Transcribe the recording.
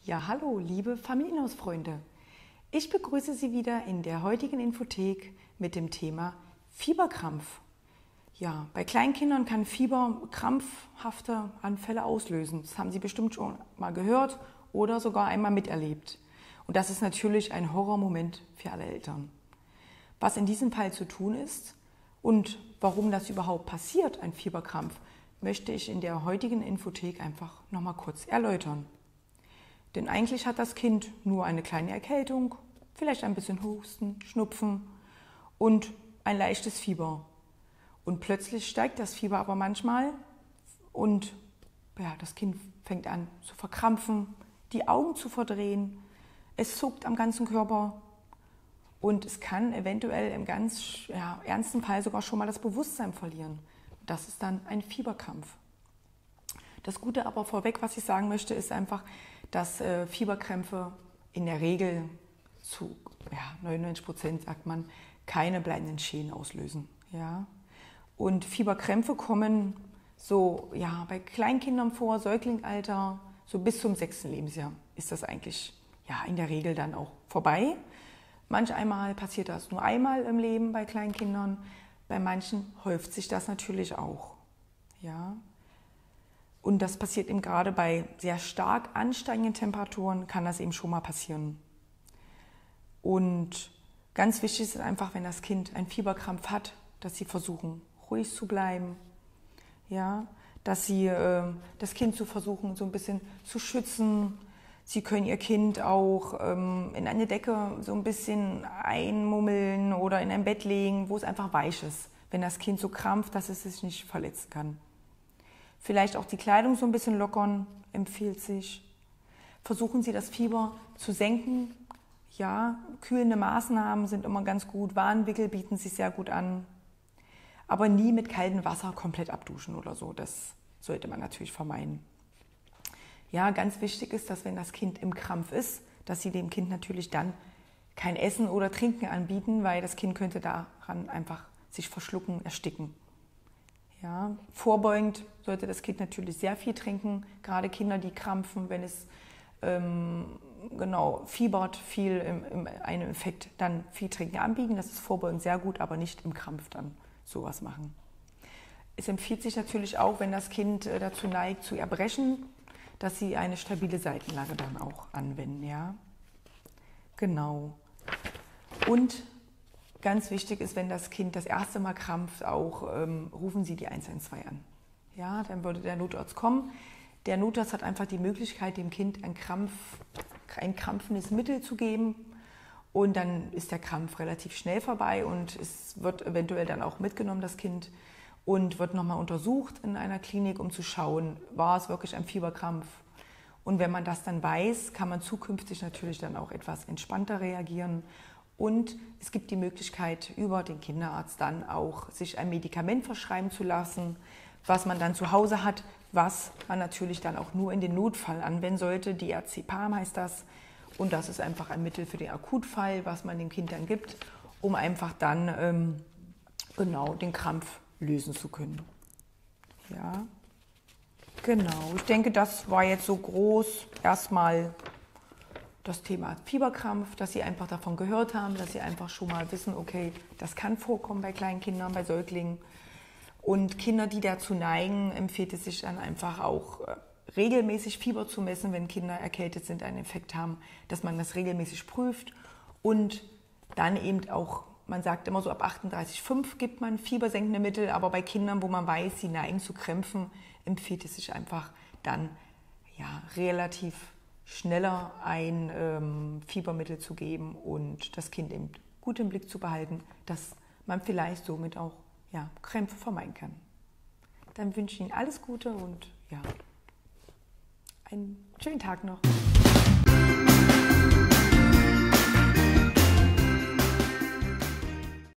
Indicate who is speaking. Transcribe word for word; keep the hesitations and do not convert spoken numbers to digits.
Speaker 1: Ja, hallo, liebe Familienhausfreunde. Ich begrüße Sie wieder in der heutigen Infothek mit dem Thema Fieberkrampf. Ja, bei Kleinkindern kann Fieber krampfhafte Anfälle auslösen. Das haben Sie bestimmt schon mal gehört oder sogar einmal miterlebt. Und das ist natürlich ein Horrormoment für alle Eltern. Was in diesem Fall zu tun ist und warum das überhaupt passiert, ein Fieberkrampf, möchte ich in der heutigen Infothek einfach nochmal kurz erläutern. Denn eigentlich hat das Kind nur eine kleine Erkältung, vielleicht ein bisschen Husten, Schnupfen und ein leichtes Fieber. Und plötzlich steigt das Fieber aber manchmal und ja, das Kind fängt an zu verkrampfen, die Augen zu verdrehen, es zuckt am ganzen Körper und es kann eventuell im ganz ja, ernsten Fall sogar schon mal das Bewusstsein verlieren. Das ist dann ein Fieberkrampf. Das Gute aber vorweg, was ich sagen möchte, ist einfach, dass äh, Fieberkrämpfe in der Regel zu ja, neunundneunzig Prozent, sagt man, keine bleibenden Schäden auslösen. Ja? Und Fieberkrämpfe kommen so ja, bei Kleinkindern vor, Säuglingalter, so bis zum sechsten Lebensjahr ist das eigentlich ja, in der Regel dann auch vorbei. Manch einmal passiert das nur einmal im Leben bei Kleinkindern, bei manchen häuft sich das natürlich auch. Ja? Und das passiert eben gerade bei sehr stark ansteigenden Temperaturen, kann das eben schon mal passieren. Und ganz wichtig ist einfach, wenn das Kind einen Fieberkrampf hat, dass sie versuchen, ruhig zu bleiben, ja, dass sie äh, das Kind zu versuchen, so ein bisschen zu schützen. Sie können ihr Kind auch ähm, in eine Decke so ein bisschen einmummeln oder in ein Bett legen, wo es einfach weich ist, wenn das Kind so krampft, dass es sich nicht verletzen kann. Vielleicht auch die Kleidung so ein bisschen lockern, empfiehlt sich. Versuchen Sie, das Fieber zu senken. Ja, kühlende Maßnahmen sind immer ganz gut. Warnwickel bieten sich sehr gut an. Aber nie mit kaltem Wasser komplett abduschen oder so. Das sollte man natürlich vermeiden. Ja, ganz wichtig ist, dass wenn das Kind im Krampf ist, dass Sie dem Kind natürlich dann kein Essen oder Trinken anbieten, weil das Kind könnte daran einfach sich verschlucken, ersticken. Ja, vorbeugend sollte das Kind natürlich sehr viel trinken, gerade Kinder, die krampfen, wenn es ähm, genau fiebert, viel im, im einem Effekt dann viel trinken anbieten. Das ist vorbeugend sehr gut, aber nicht im Krampf dann sowas machen. Es empfiehlt sich natürlich auch, wenn das Kind äh, dazu neigt zu erbrechen, dass Sie eine stabile Seitenlage dann auch anwenden. Ja? Genau. Und ganz wichtig ist, wenn das Kind das erste Mal krampft, auch ähm, rufen Sie die eins eins zwei an. Ja, dann würde der Notarzt kommen. Der Notarzt hat einfach die Möglichkeit, dem Kind ein, Krampf, ein krampfendes Mittel zu geben. Und dann ist der Krampf relativ schnell vorbei und es wird eventuell dann auch mitgenommen, das Kind, und wird nochmal untersucht in einer Klinik, um zu schauen, war es wirklich ein Fieberkrampf. Und wenn man das dann weiß, kann man zukünftig natürlich dann auch etwas entspannter reagieren. Und es gibt die Möglichkeit, über den Kinderarzt dann auch sich ein Medikament verschreiben zu lassen, was man dann zu Hause hat, was man natürlich dann auch nur in den Notfall anwenden sollte. Diazepam heißt das. Und das ist einfach ein Mittel für den Akutfall, was man dem Kind dann gibt, um einfach dann ähm, genau den Krampf lösen zu können. Ja, genau. Ich denke, das war jetzt so groß erstmal das Thema Fieberkrampf, dass Sie einfach davon gehört haben, dass Sie einfach schon mal wissen, okay, das kann vorkommen bei kleinen Kindern, bei Säuglingen. Und Kinder, die dazu neigen, empfiehlt es sich dann einfach auch äh, regelmäßig Fieber zu messen, wenn Kinder erkältet sind, einen Infekt haben, dass man das regelmäßig prüft und dann eben auch, man sagt immer so ab achtunddreißig Komma fünf gibt man fiebersenkende Mittel, aber bei Kindern, wo man weiß, sie neigen zu Krämpfen, empfiehlt es sich einfach dann ja, relativ schneller ein ähm, Fiebermittel zu geben und das Kind eben gut im Blick zu behalten, dass man vielleicht somit auch ja, Krämpfe vermeiden kann. Dann wünsche ich Ihnen alles Gute und ja, einen schönen Tag noch.